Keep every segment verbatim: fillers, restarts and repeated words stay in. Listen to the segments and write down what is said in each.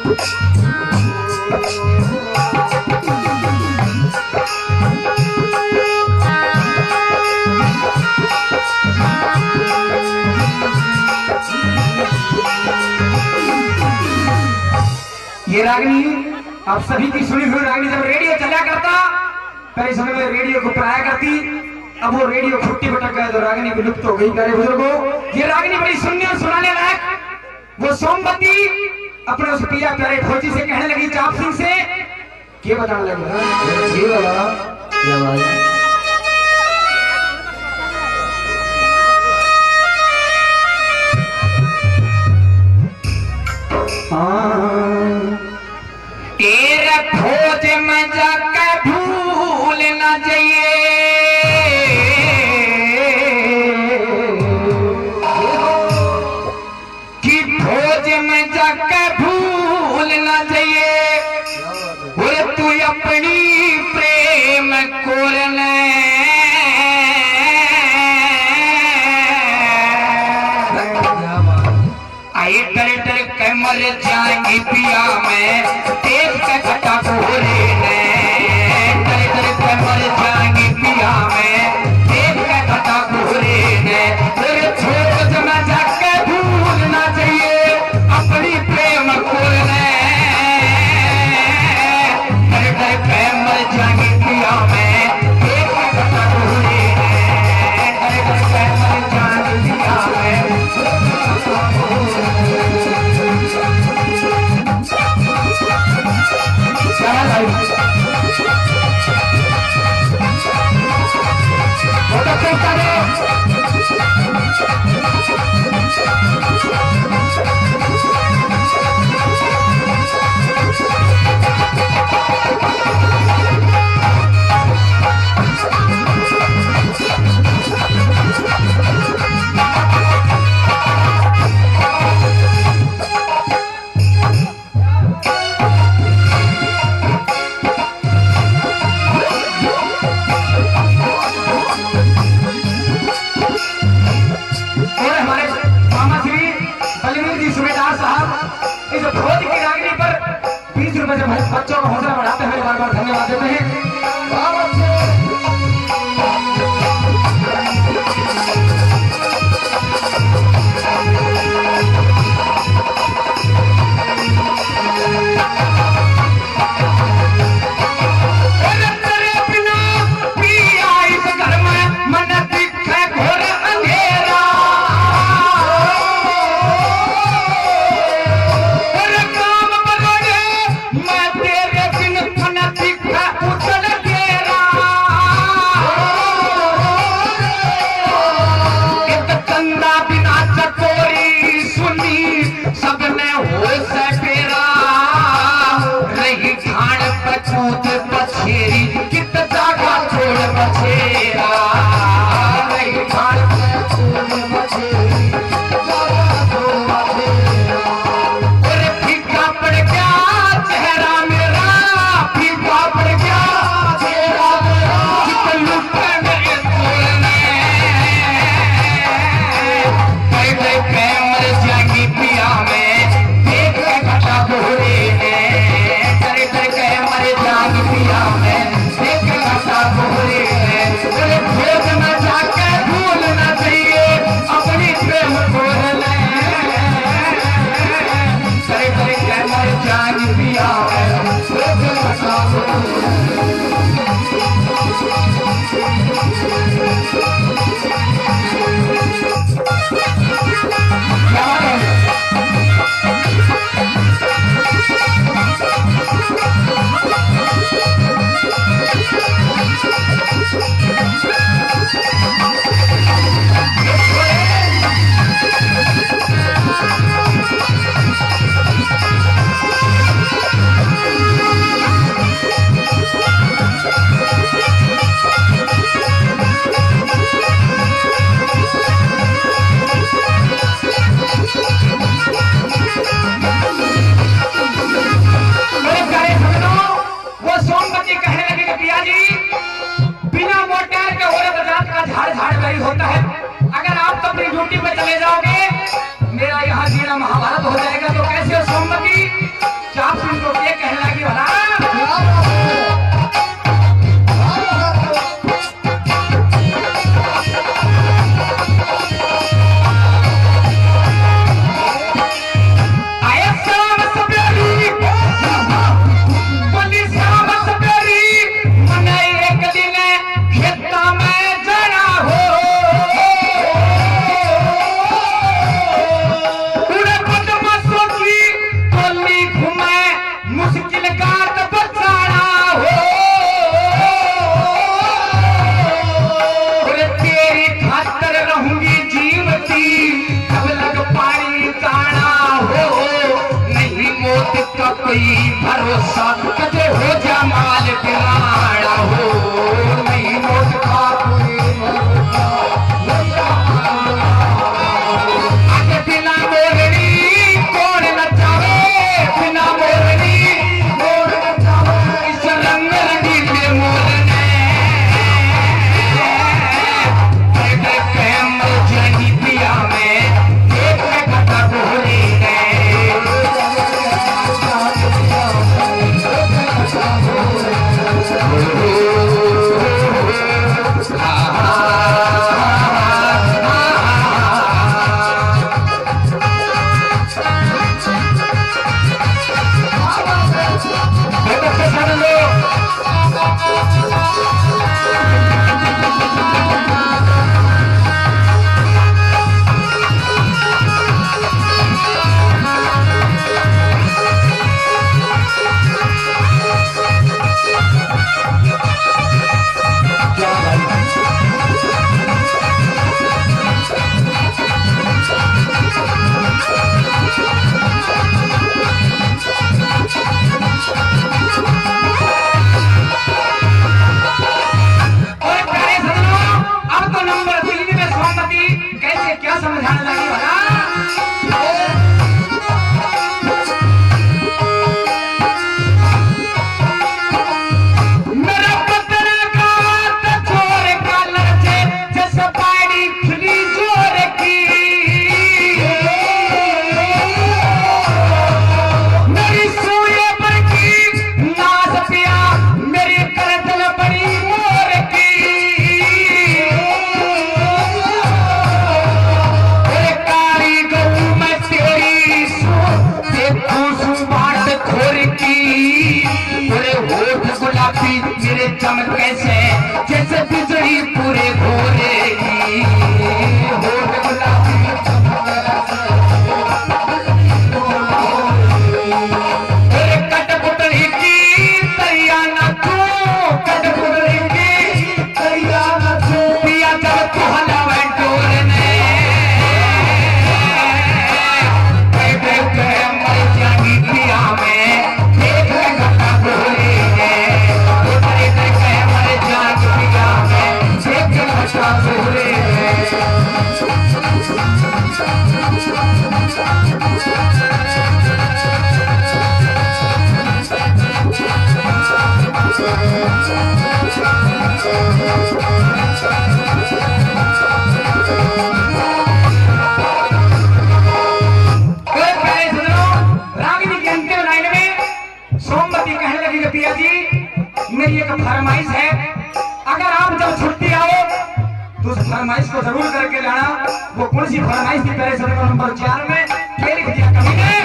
ये रागनी आप सभी की सुनी हुई रागनी जब रेडियो चला करता पहले समय में रेडियो को पढ़ाया करती, अब वो रेडियो फुट्टी भटक गया तो रागनी विलुप्त हो गई। प्यारे बुजुर्गों, ये रागनी बड़ी सुनने और सुनाने लायक। वो सोमवती अपने उस पिया प्यारे फौजी से कहने लगी, चाप सिंह से क्या बताने लगी, ये वाला क्या बात तेरा खोज में जाकर भूल न जाइए, कि खोज में जाकर भूल न जाइए, और तू अपनी प्रेम कोरने आई डर डर के मर जाएंगी पिया में देख के घटा घोरे ने, डर डर के मर जाएंगी पिया में देख के घटा घोरे ने, तेरे छोड़ जमा जाके भूल ना चाहिए अपनी प्रेम कोरने, डर डर के मर जाएंगी पिया में देख के घटा घोरे ने, डर डर के मर जाएंगी पिया में। बच्चों का हौसला बढ़ाते हुए बार बार धन्यवाद देते हैं। पिया में देख के घटा घोरे ने, डर डर के मर जाएंगी का कोई भरोसा कदे हो जा माल पिराना हो नहीं मोट का कोई भरोसा आगे बिना मोरनी कौन नचावे बिना मोरनी कौन नचावे इस रंग रंगीले मोरने कैमर जानी पिया में एक कटा बोले मेरे चमक कैसे जैसे बिजली पूरे भोरे की होठ गुलाबी तेरे कटपुतली की तैया न तू कटपुतली की तैया न तू पिया जब तू हलावे डोरने बैठे गए मर जागी पिया में एक घटा बोले सोमवती कहने लगी कि पिया जी मेरी एक फरमाइश है, अगर आप जब छुट्टी आओ तो उस फरमाइश को जरूर करके लाना। वो कौन सी फरमाइश थी? पहले सदर नंबर चार में क्या लिख दिया कवि ने?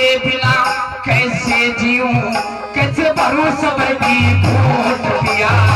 कैसे जीऊं कैसे भरूं सबर की भूत पिया